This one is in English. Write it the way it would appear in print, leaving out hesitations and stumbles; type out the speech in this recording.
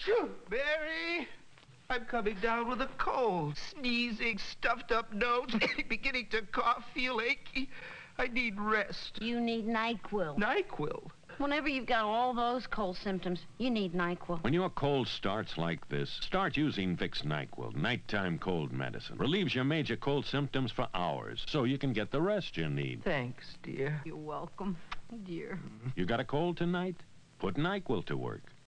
Phew, Mary, I'm coming down with a cold. Sneezing, stuffed up nose, beginning to cough, feel achy. I need rest. You need Nyquil. Nyquil? Whenever you've got all those cold symptoms, you need Nyquil. When your cold starts like this, start using Vick's Nyquil, nighttime cold medicine. Relieves your major cold symptoms for hours, so you can get the rest you need. Thanks, dear. You're welcome, dear. You got a cold tonight? Put Nyquil to work.